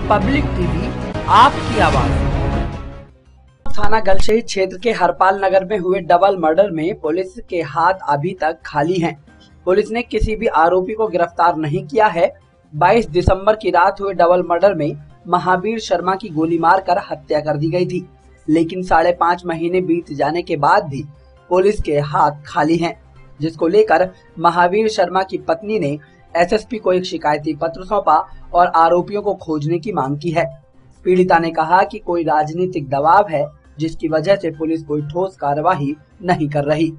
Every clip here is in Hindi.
पब्लिक टीवी, आपकी आवाज। थाना गलशेही क्षेत्र के हरपाल नगर में हुए डबल मर्डर में पुलिस के हाथ अभी तक खाली हैं। पुलिस ने किसी भी आरोपी को गिरफ्तार नहीं किया है। 22 दिसंबर की रात हुए डबल मर्डर में महावीर शर्मा की गोली मारकर हत्या कर दी गई थी, लेकिन 5.5 महीने बीत जाने के बाद भी पुलिस के हाथ खाली हैं, जिसको लेकर महावीर शर्मा की पत्नी ने एसएसपी को एक शिकायती पत्र सौंपा और आरोपियों को खोजने की मांग की है। पीड़िता ने कहा कि कोई राजनीतिक दबाव है, जिसकी वजह से पुलिस कोई ठोस कार्रवाई नहीं कर रही।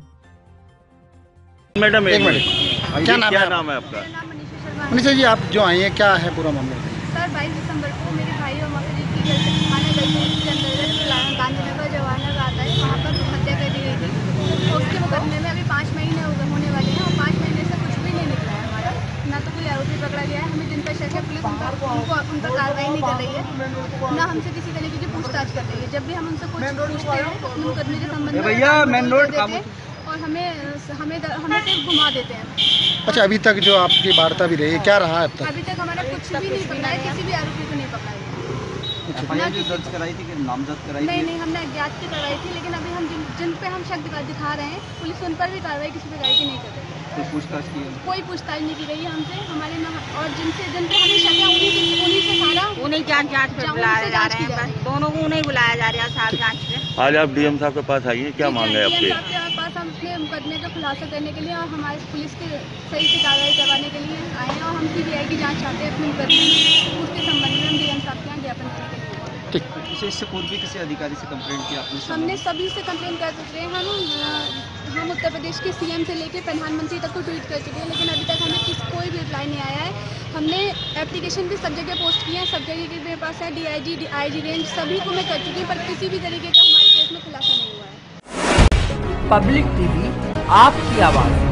मैडम एक मिनट, क्या नाम है आपका? मनीषा जी, आप जो आई हैं, क्या है पूरा मामला? सर 22 दिसंबर को मेरे भाई और माता जी की घर से थाना गलशेही के अंतर्गत गांधीनगर जवाहर आता है, वहाँ पर हत्या कर दी गई थी। तो उसके मुकदमे में अभी 5 महीने होने वाले हैं और 5 महीने से कुछ भी नहीं निकला है हमारा। ना तो कोई आरोपी पकड़ा गया है, हमें जिन पर शक है पुलिस उन पर कार्रवाई नहीं कर रही है, ना हमसे किसी तरीके की पूछताछ कर रही है। जब भी हम उनसे कुछ पूछते हैं तो मुकदमे के संबंध में और हमें सिर्फ घुमा देते हैं। अच्छा, अभी तक जो आपकी वार्ता भी रही है, क्या रहा है अब तक? अभी तक हमारा कुछ भी नहीं पकड़ा है, किसी भी आरोपी को नहीं पकड़ा है। दर्ज कराई थी कि नामजद कराई थी? नहीं, हमने अज्ञात की करवाई थी, लेकिन अभी हम जिन पे हम शक दिखा रहे हैं, पुलिस उन पर भी कार्रवाई किसी प्रकार की नहीं कर रही है। कोई पूछताछ की? कोई पूछताछ नहीं की गई है हमसे, और जिन पे हमें शक है उन्हीं से सारा उन्हें जांच पे बुलाया जा रहे हैं, दोनों को उन्हें बुलाया जा रहा है साहब जांच पे। आज आप डीएम साहब के पास आइए, क्या मांग है आपके? डीएम साहब के पास हम अपने मुकदमे का खुलासा करने के लिए और हमारे पुलिस की सही से कार्रवाई करवाने के लिए आए हैं, और हम सीबीआई की जाँच चाहते हैं अपने मुकदमे में। उसके संबंध में हम डीएम साहब के यहाँ ज्ञापन करने के लिए। इससे पूर्व भी किसी अधिकारी से कंप्लेंट की आपने? हमने सभी से कंप्लेंट कर चुके हैं। हम उत्तर प्रदेश के सीएम से लेकर प्रधानमंत्री तक को ट्वीट कर चुके हैं, लेकिन अभी तक हमें कोई भी रिप्लाई नहीं आया है। हमने एप्लीकेशन भी सब जगह पोस्ट किए हैं, सब जगह के मेरे पास है, DIG IG रेंज सभी को मैं कर चुकी हूँ, पर किसी भी तरीके का हमारे केस में खुलासा नहीं हुआ है। पब्लिक टीवी, आपकी आवाज।